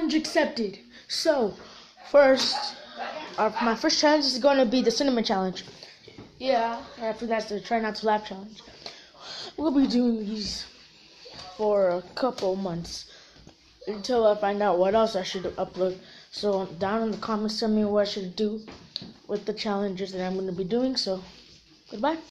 Challenge accepted. So, first, my first challenge is going to be the cinnamon challenge. Yeah, after that's the try not to laugh challenge. We'll be doing these for a couple months until I find out what else I should upload. So down in the comments, tell me what I should do with the challenges that I'm going to be doing. So, goodbye.